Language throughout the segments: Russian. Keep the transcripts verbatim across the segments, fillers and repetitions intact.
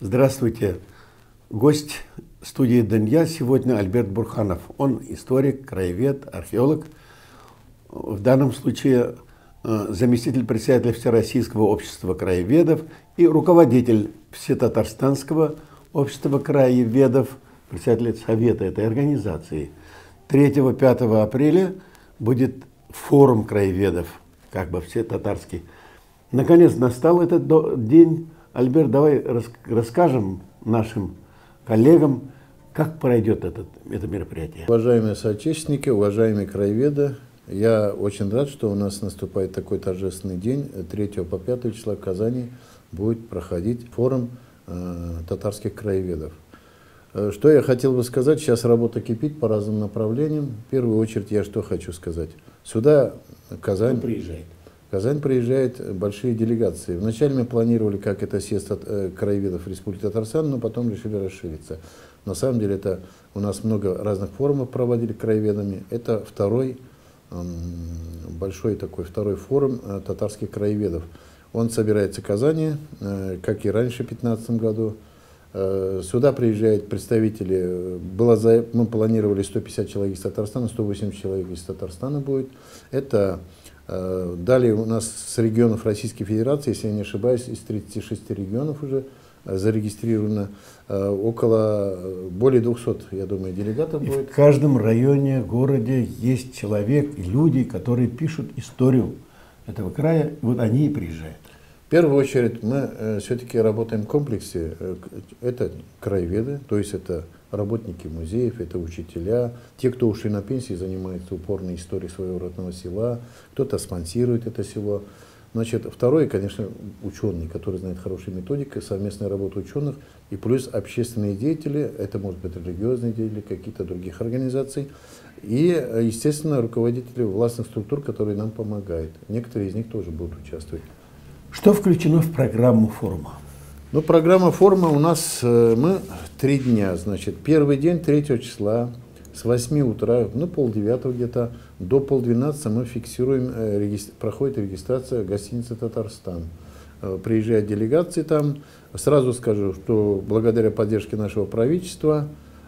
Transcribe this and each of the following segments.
Здравствуйте. Гость студии «Дынья» сегодня Альберт Бурханов. Он историк, краевед, археолог. В данном случае заместитель председателя Всероссийского общества краеведов и руководитель Всетатарстанского общества краеведов, председатель совета этой организации. третьего-пятого апреля будет форум краеведов, как бы всетатарский. Наконец настал этот день. Альберт, давай расскажем нашим коллегам, как пройдет этот, это мероприятие. Уважаемые соотечественники, уважаемые краеведы, я очень рад, что у нас наступает такой торжественный день. третьего по пятое числа в Казани будет проходить форум э, татарских краеведов. Что я хотел бы сказать, сейчас работа кипит по разным направлениям. В первую очередь я что хочу сказать. Сюда, в Казань, Кто приезжает? В Казань приезжают большие делегации. Вначале мы планировали, как это съезд краеведов Республики Татарстан, но потом решили расшириться. На самом деле это у нас много разных форумов проводили краеведами. Это второй большой такой второй форум татарских краеведов. Он собирается в Казани, как и раньше в две тысячи пятнадцатом году. Сюда приезжают представители, было за, мы планировали сто пятьдесят человек из Татарстана, сто восемьдесят человек из Татарстана будет. Это далее у нас с регионов Российской Федерации, если я не ошибаюсь, из тридцати шести регионов уже зарегистрировано около, более двухсот, я думаю, делегатов и будет. В каждом районе, городе есть человек и люди, которые пишут историю этого края, вот они и приезжают. В первую очередь мы э, все-таки работаем в комплексе. Это краеведы, то есть это работники музеев, это учителя, те, кто ушли на пенсии, занимаются упорной историей своего родного села, кто-то спонсирует это село. Значит, второе, конечно, ученые, которые знают хорошую методику, совместная работа ученых, и плюс общественные деятели, это может быть религиозные деятели, какие-то других организаций, и, естественно, руководители властных структур, которые нам помогают. Некоторые из них тоже будут участвовать. Что включено в программу форума? Ну, программа форума у нас, мы три дня, значит, первый день, третьего числа, с восьми утра, ну, полдевятого где-то, до полдвенадцатого мы фиксируем, регистр, проходит регистрация гостиницы «Татарстан». Приезжают делегации там. Сразу скажу, что благодаря поддержке нашего правительства,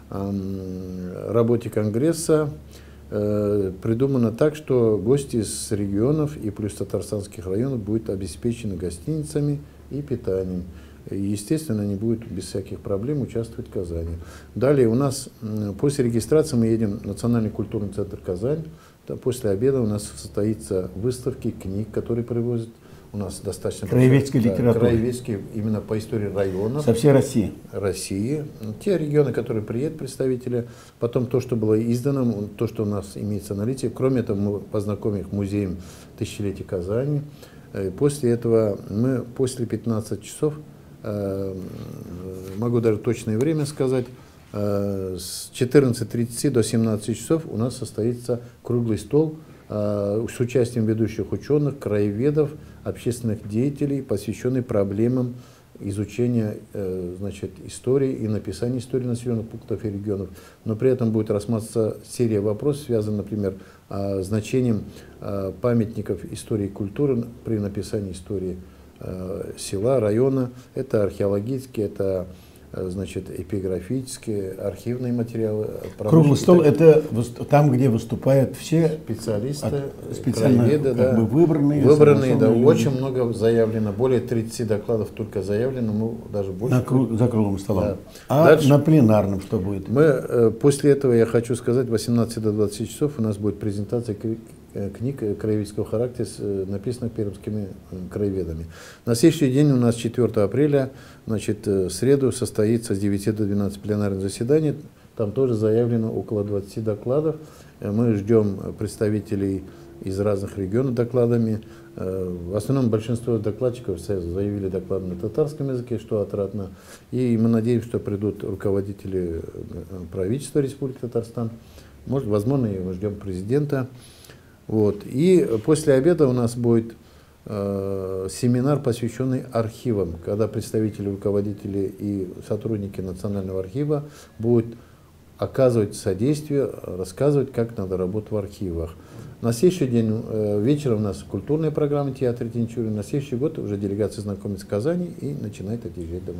работе Конгресса, придумано так, что гости с регионов и плюс татарстанских районов будут обеспечены гостиницами и питанием. Естественно, они будут без всяких проблем участвовать в Казани. Далее у нас после регистрации мы едем в Национальный культурный центр Казань. После обеда у нас состоится выставки книг, которые привозят. У нас достаточно краеведской литературы. Краеведские именно по истории районов. Со всей России. России. Те регионы, которые приедут, представители. Потом то, что было издано, то, что у нас имеется аналитика. Кроме этого, мы познакомим их с музеем тысячелетия Казани. После этого мы после пятнадцати часов, могу даже точное время сказать, с четырнадцати тридцати до семнадцати часов у нас состоится круглый стол с участием ведущих ученых, краеведов, общественных деятелей, посвященный проблемам изучения значит, истории и написания истории населенных пунктов и регионов. Но при этом будет рассматриваться серия вопросов, связанных, например, с значением памятников истории и культуры при написании истории села, района. Это археологические, это значит, эпиграфические, архивные материалы. Круглый стол – это там, где выступают все специалисты, от, специально краеведы, как да, бы выбранные. Выбранные, да, люди. очень много заявлено, более тридцати докладов только заявлено, ну, даже больше. На кру за круглым столом. Да. А дальше, на пленарном что будет? Мы, э, после этого, я хочу сказать, восемнадцати до двадцати часов у нас будет презентация книг краеведского характера, написанных пермскими краеведами. На следующий день у нас четвёртого апреля, значит, в среду состоится с девяти до двенадцати пленарное заседание. Там тоже заявлено около двадцати докладов. Мы ждем представителей из разных регионов докладами. В основном большинство докладчиков заявили доклады на татарском языке, что отрадно. И мы надеемся, что придут руководители правительства Республики Татарстан. Может, возможно, мы ждем президента. Вот. И после обеда у нас будет э, семинар, посвященный архивам, когда представители, руководители и сотрудники Национального архива будут оказывать содействие, рассказывать, как надо работать в архивах. На следующий день э, вечером у нас культурная программа театра Тинчурина. На следующий год уже делегация знакомится с Казани и начинает отъезжать домой.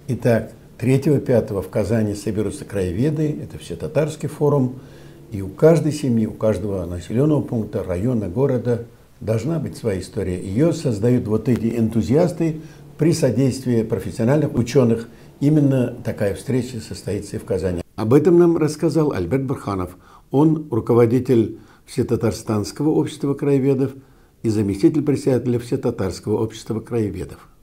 Итак, третьего-пятого в Казани соберутся краеведы, это все татарский форум, и у каждой семьи, у каждого населенного пункта, района, города должна быть своя история. Ее создают вот эти энтузиасты при содействии профессиональных ученых. Именно такая встреча состоится и в Казани. Об этом нам рассказал Альберт Бурханов. Он руководитель Всетатарстанского общества краеведов и заместитель председателя Всетатарского общества краеведов.